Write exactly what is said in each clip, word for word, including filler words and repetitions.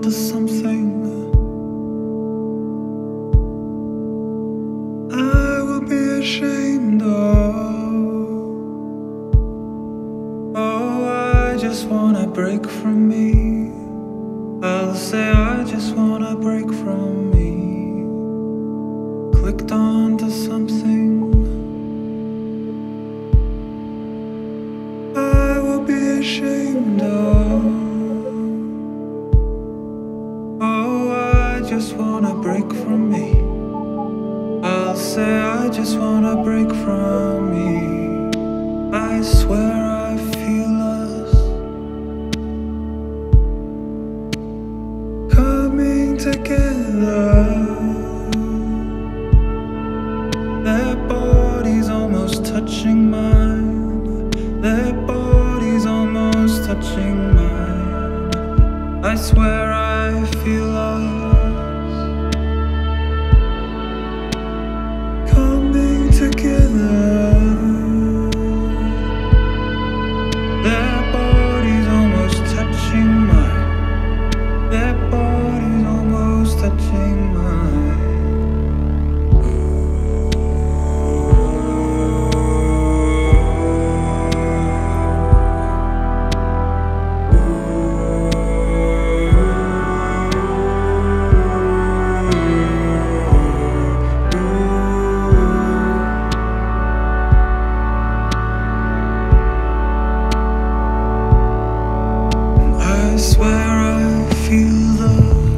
onto something I will be ashamed of. Oh, I just wanna break from me. I'll say I just wanna break from me. Clicked onto something I will be ashamed of. Oh, I just wanna break from me. I'll say I just wanna break from me. I swear I feel us coming together. Their bodies almost touching mine. Their bodies almost touching mine. I swear I feel us coming together. Their bodies almost touching mine. Their bodies almost touching mine. I swear I feel the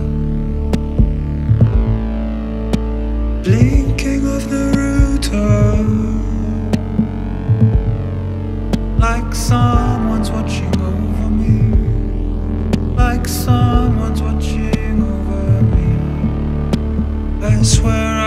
blinking of the router, like someone's watching over me, like someone's watching over me. I swear